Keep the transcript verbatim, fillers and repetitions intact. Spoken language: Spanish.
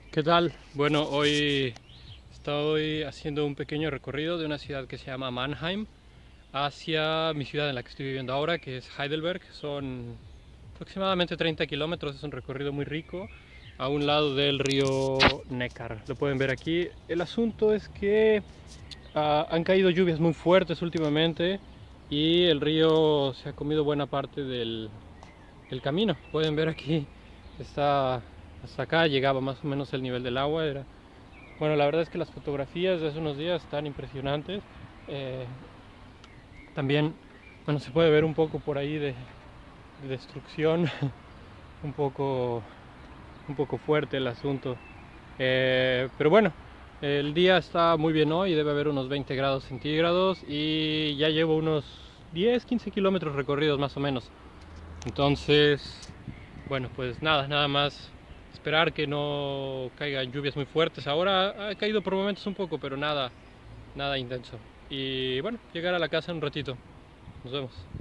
¿Qué tal? Bueno, hoy estoy haciendo un pequeño recorrido de una ciudad que se llama Mannheim hacia mi ciudad en la que estoy viviendo ahora, que es Heidelberg. Son aproximadamente treinta kilómetros, es un recorrido muy rico a un lado del río Neckar. Lo pueden ver aquí. El asunto es que uh, han caído lluvias muy fuertes últimamente y el río se ha comido buena parte del, del camino. Pueden ver aquí, está hasta acá, llegaba más o menos el nivel del agua. Era... Bueno, la verdad es que las fotografías de hace unos días están impresionantes. Eh, también, bueno, se puede ver un poco por ahí de, de destrucción, un poco, un poco fuerte el asunto. Eh, pero bueno, el día está muy bien hoy, debe haber unos veinte grados centígrados y ya llevo unos diez quince kilómetros recorridos más o menos. Entonces, bueno, pues nada, nada más esperar que no caigan lluvias muy fuertes. Ahora ha caído por momentos un poco, pero nada, nada intenso. Y bueno, llegar a la casa en un ratito. Nos vemos.